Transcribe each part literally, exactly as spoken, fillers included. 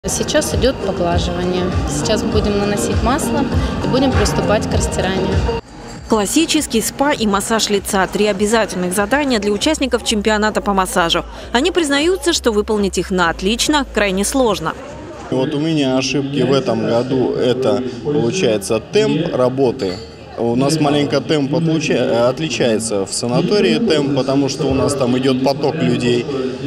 Сейчас идет поглаживание. Сейчас будем наносить масло и будем приступать к растиранию. Классический спа и массаж лица – три обязательных задания для участников чемпионата по массажу. Они признаются, что выполнить их на отлично крайне сложно. Вот у меня ошибки в этом году – это, получается, темп работы. У нас маленько темп отличается в санатории темп, потому что у нас там идет поток людей.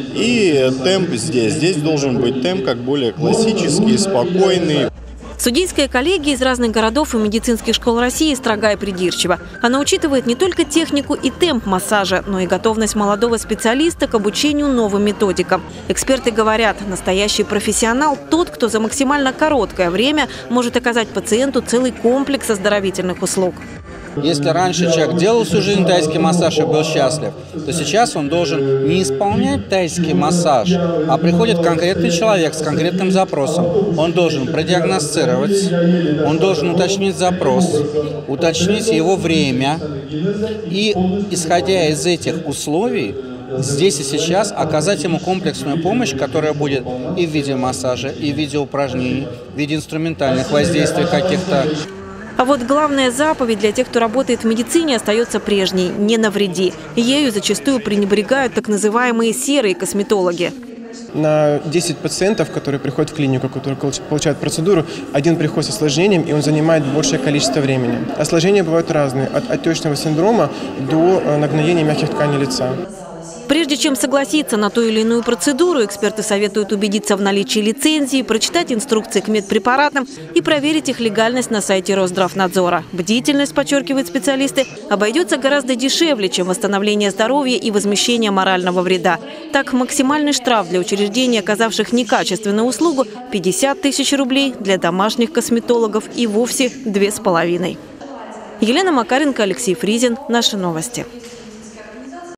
И темп здесь. Здесь должен быть темп как более классический, спокойный. Судейская коллегия из разных городов и медицинских школ России строга и придирчива. Она учитывает не только технику и темп массажа, но и готовность молодого специалиста к обучению новым методикам. Эксперты говорят, настоящий профессионал – тот, кто за максимально короткое время может оказать пациенту целый комплекс оздоровительных услуг. Если раньше человек делал всю жизнь тайский массаж и был счастлив, то сейчас он должен не исполнять тайский массаж, а приходит конкретный человек с конкретным запросом. Он должен продиагностировать, он должен уточнить запрос, уточнить его время и, исходя из этих условий, здесь и сейчас оказать ему комплексную помощь, которая будет и в виде массажа, и в виде упражнений, в виде инструментальных воздействий каких-то. А вот главная заповедь для тех, кто работает в медицине, остается прежней – не навреди. Ею зачастую пренебрегают так называемые серые косметологи. На десять пациентов, которые приходят в клинику, которые получают процедуру, один приходит с осложнением, и он занимает большее количество времени. Осложнения бывают разные – от отечного синдрома до нагноения мягких тканей лица. Прежде чем согласиться на ту или иную процедуру, эксперты советуют убедиться в наличии лицензии, прочитать инструкции к медпрепаратам и проверить их легальность на сайте Росздравнадзора. Бдительность, подчеркивают специалисты, обойдется гораздо дешевле, чем восстановление здоровья и возмещение морального вреда. Так, максимальный штраф для учреждений, оказавших некачественную услугу – пятьдесят тысяч рублей, для домашних косметологов и вовсе две с половиной. Елена Макаренко, Алексей Фризин. Наши новости.